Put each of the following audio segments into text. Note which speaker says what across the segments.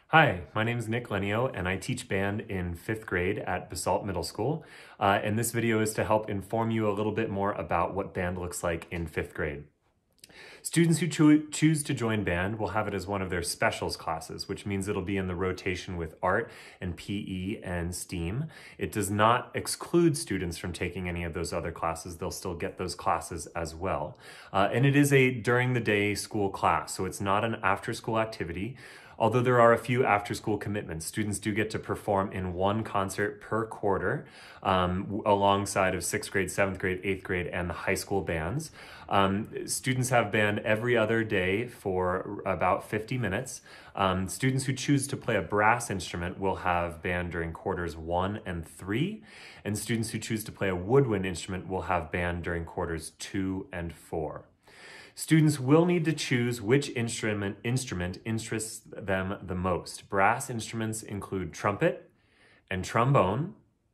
Speaker 1: Hi, my name is Nick Lenio, and I teach band in 5th grade at Basalt Middle School. And this video is to help inform you a little bit more about what band looks like in 5th grade. Students who choose to join band will have it as one of their specials classes, which means it'll be in the rotation with art and PE and STEAM. It does not exclude students from taking any of those other classes. They'll still get those classes as well. And it is a during the day school class, so it's not an after school activity. Although there are a few after-school commitments, students do get to perform in one concert per quarter alongside of 6th grade, 7th grade, 8th grade, and the high school bands. Students have band every other day for about 50 minutes. Students who choose to play a brass instrument will have band during quarters 1 and 3, and students who choose to play a woodwind instrument will have band during quarters 2 and 4. Students will need to choose which instrument interests them the most. Brass instruments include trumpet and trombone,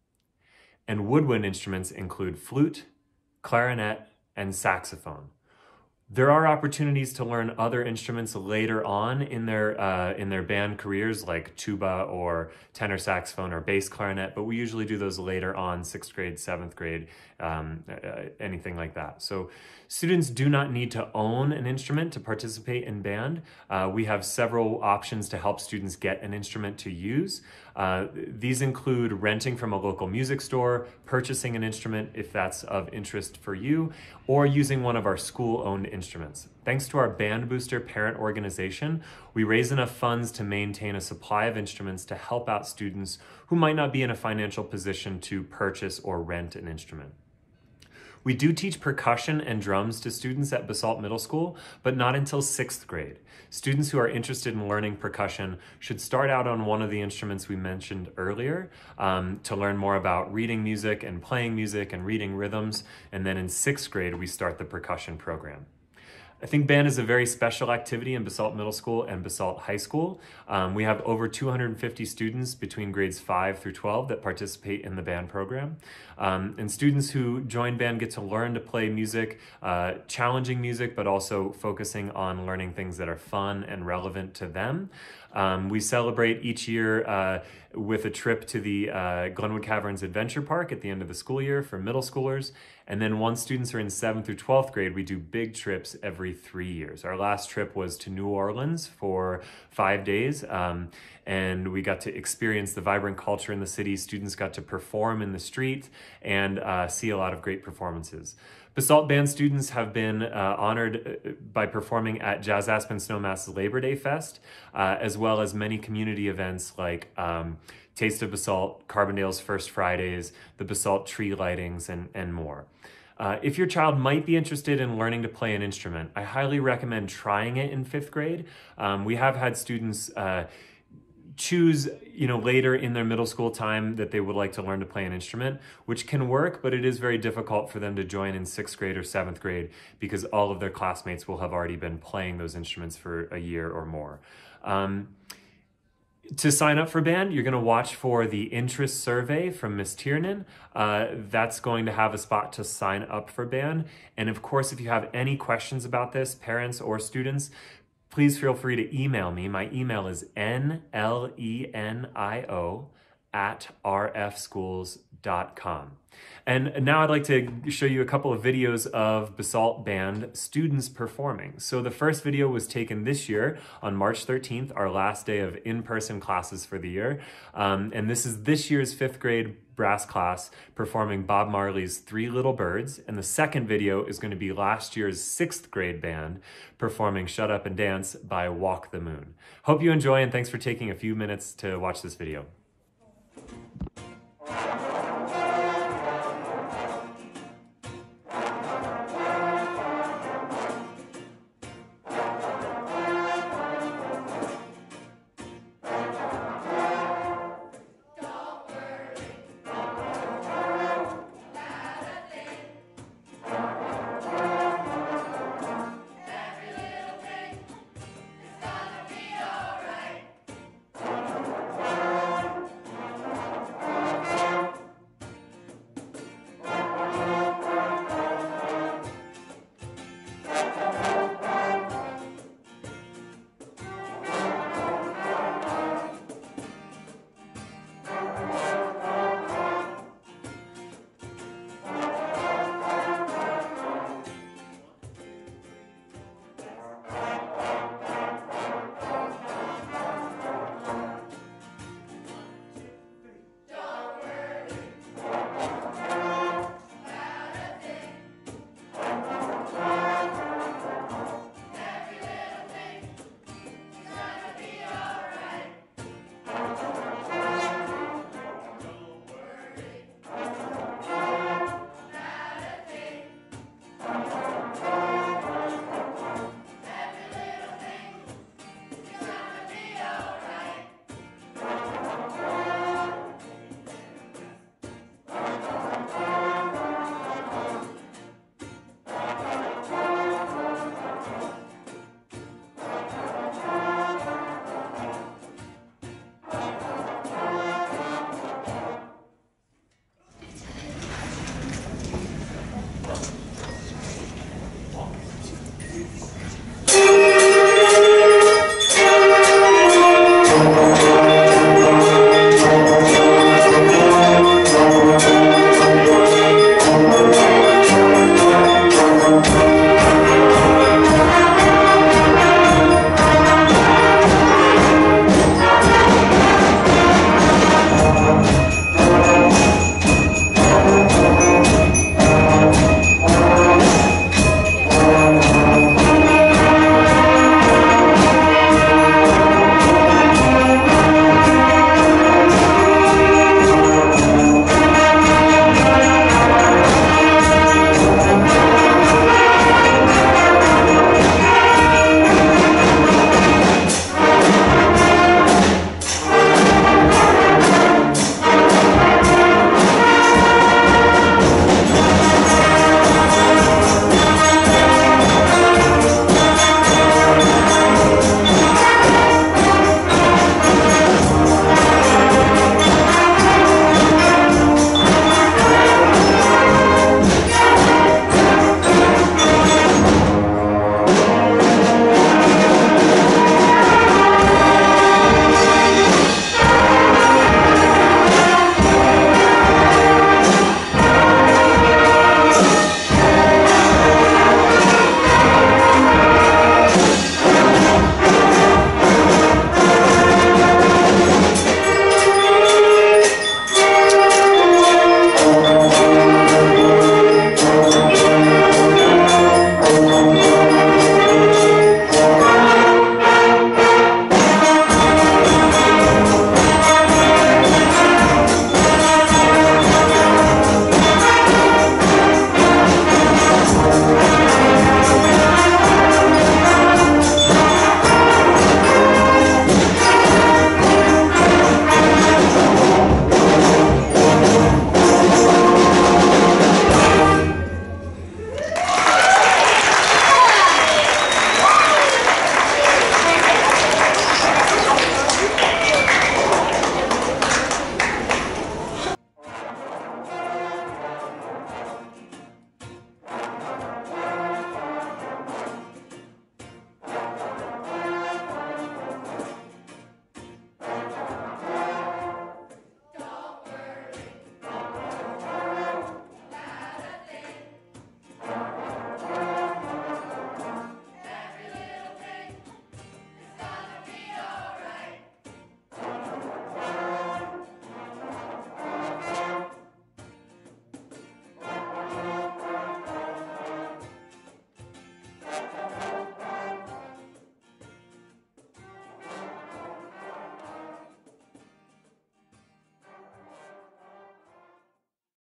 Speaker 1: and woodwind instruments include flute, clarinet, and saxophone. There are opportunities to learn other instruments later on in their band careers, like tuba or tenor saxophone or bass clarinet, but we usually do those later on, 6th grade, 7th grade, anything like that. So students do not need to own an instrument to participate in band. We have several options to help students get an instrument to use. These include renting from a local music store, purchasing an instrument if that's of interest for you, or using one of our school-owned instruments. Thanks to our Band Booster parent organization, we raise enough funds to maintain a supply of instruments to help out students who might not be in a financial position to purchase or rent an instrument. We do teach percussion and drums to students at Basalt Middle School, but not until 6th grade. Students who are interested in learning percussion should start out on one of the instruments we mentioned earlier to learn more about reading music and playing music and reading rhythms. And then in 6th grade, we start the percussion program. I think band is a very special activity in Basalt Middle School and Basalt High School. We have over 250 students between grades 5 through 12 that participate in the band program. And students who join band get to learn to play music, challenging music, but also focusing on learning things that are fun and relevant to them. We celebrate each year with a trip to the Glenwood Caverns Adventure Park at the end of the school year for middle schoolers. And then once students are in 7th through 12th grade, we do big trips every 3 years. Our last trip was to New Orleans for 5 days, and we got to experience the vibrant culture in the city. Students got to perform in the street and see a lot of great performances. Basalt Band students have been honored by performing at Jazz Aspen Snowmass Labor Day Fest, as well as many community events like Taste of Basalt, Carbondale's First Fridays, the Basalt Tree Lightings, and more. If your child might be interested in learning to play an instrument, I highly recommend trying it in 5th grade. We have had students choose, later in their middle school time that they would like to learn to play an instrument, which can work, but it is very difficult for them to join in 6th grade or 7th grade because all of their classmates will have already been playing those instruments for a year or more. To sign up for band, you're going to watch for the interest survey from Miss Tiernan. That's going to have a spot to sign up for band. And of course, if you have any questions about this, parents or students, please feel free to email me. My email is nlenio@rfschools.com. And now I'd like to show you a couple of videos of Basalt Band students performing. So the first video was taken this year on March 13th, our last day of in-person classes for the year. And this is this year's 5th grade brass class performing Bob Marley's Three Little Birds. And the second video is going to be last year's 6th grade band performing Shut Up and Dance by Walk the Moon. Hope you enjoy, and thanks for taking a few minutes to watch this video.